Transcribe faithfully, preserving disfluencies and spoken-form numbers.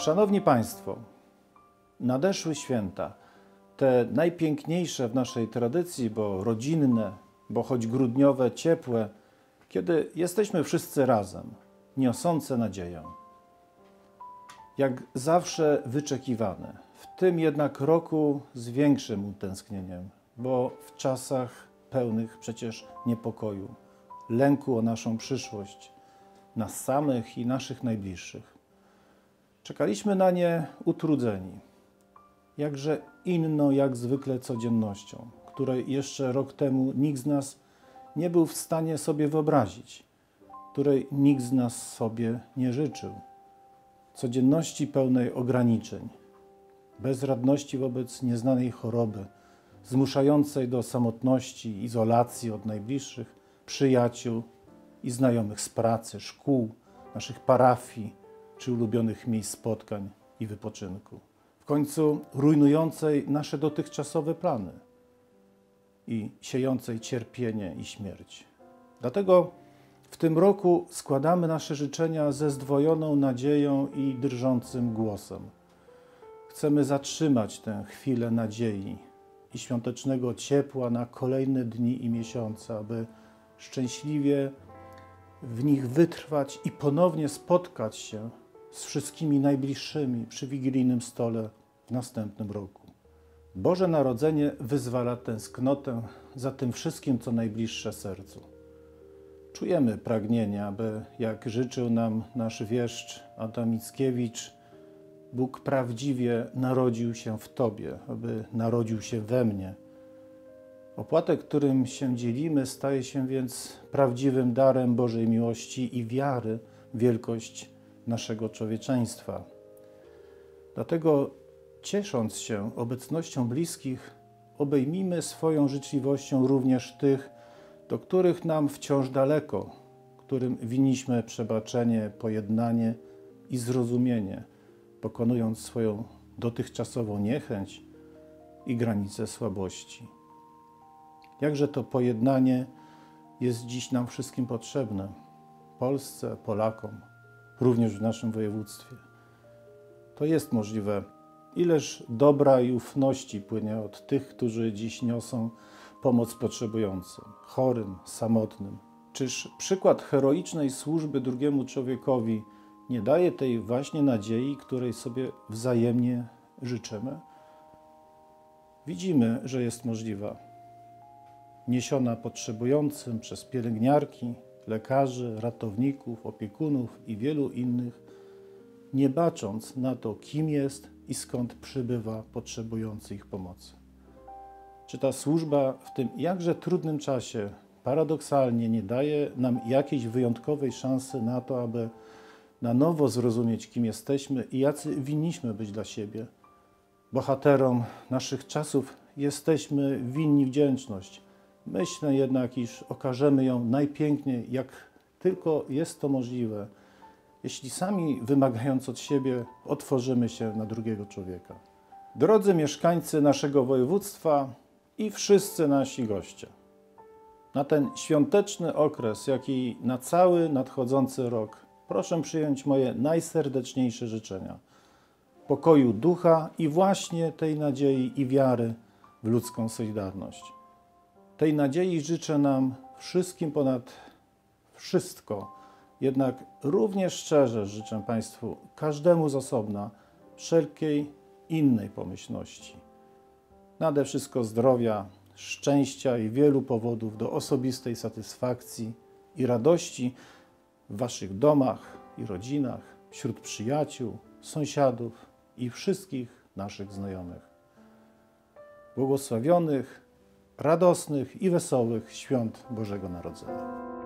Szanowni Państwo, nadeszły święta, te najpiękniejsze w naszej tradycji, bo rodzinne, bo choć grudniowe, ciepłe, kiedy jesteśmy wszyscy razem, niosące nadzieję. Jak zawsze wyczekiwane, w tym jednak roku z większym utęsknieniem, bo w czasach pełnych przecież niepokoju, lęku o naszą przyszłość, nas samych i naszych najbliższych. Czekaliśmy na nie utrudzeni, jakże inną jak zwykle codziennością, której jeszcze rok temu nikt z nas nie był w stanie sobie wyobrazić, której nikt z nas sobie nie życzył. Codzienności pełnej ograniczeń, bezradności wobec nieznanej choroby, zmuszającej do samotności, izolacji od najbliższych, przyjaciół i znajomych z pracy, szkół, naszych parafii czy ulubionych miejsc spotkań i wypoczynku. W końcu rujnującej nasze dotychczasowe plany i siejącej cierpienie i śmierć. Dlatego w tym roku składamy nasze życzenia ze zdwojoną nadzieją i drżącym głosem. Chcemy zatrzymać tę chwilę nadziei i świątecznego ciepła na kolejne dni i miesiące, aby szczęśliwie w nich wytrwać i ponownie spotkać się z wszystkimi najbliższymi przy wigilijnym stole w następnym roku. Boże Narodzenie wyzwala tęsknotę za tym wszystkim, co najbliższe sercu. Czujemy pragnienie, aby, jak życzył nam nasz wieszcz Adam Mickiewicz, Bóg prawdziwie narodził się w Tobie, aby narodził się we mnie. Opłatek, którym się dzielimy, staje się więc prawdziwym darem Bożej miłości i wiary w wielkość naszego człowieczeństwa. Dlatego, ciesząc się obecnością bliskich, obejmijmy swoją życzliwością również tych, do których nam wciąż daleko, którym winniśmy przebaczenie, pojednanie i zrozumienie, pokonując swoją dotychczasową niechęć i granice słabości. Jakże to pojednanie jest dziś nam wszystkim potrzebne, Polsce, Polakom, również w naszym województwie. To jest możliwe. Ileż dobra i ufności płynie od tych, którzy dziś niosą pomoc potrzebującym, chorym, samotnym. Czyż przykład heroicznej służby drugiemu człowiekowi nie daje tej właśnie nadziei, której sobie wzajemnie życzymy? Widzimy, że jest możliwa. Niesiona potrzebującym przez pielęgniarki, lekarzy, ratowników, opiekunów i wielu innych, nie bacząc na to, kim jest i skąd przybywa potrzebujący ich pomocy. Czy ta służba w tym jakże trudnym czasie paradoksalnie nie daje nam jakiejś wyjątkowej szansy na to, aby na nowo zrozumieć, kim jesteśmy i jacy winniśmy być dla siebie? Bohaterom naszych czasów jesteśmy winni wdzięczność. Myślę jednak, iż okażemy ją najpiękniej, jak tylko jest to możliwe, jeśli sami, wymagając od siebie, otworzymy się na drugiego człowieka. Drodzy mieszkańcy naszego województwa i wszyscy nasi goście, na ten świąteczny okres, jak i na cały nadchodzący rok, proszę przyjąć moje najserdeczniejsze życzenia. Pokoju ducha i właśnie tej nadziei i wiary w ludzką solidarność. Tej nadziei życzę nam wszystkim ponad wszystko, jednak równie szczerze życzę Państwu, każdemu z osobna, wszelkiej innej pomyślności. Nade wszystko zdrowia, szczęścia i wielu powodów do osobistej satysfakcji i radości w Waszych domach i rodzinach, wśród przyjaciół, sąsiadów i wszystkich naszych znajomych. Błogosławionych, radosnych i wesołych świąt Bożego Narodzenia.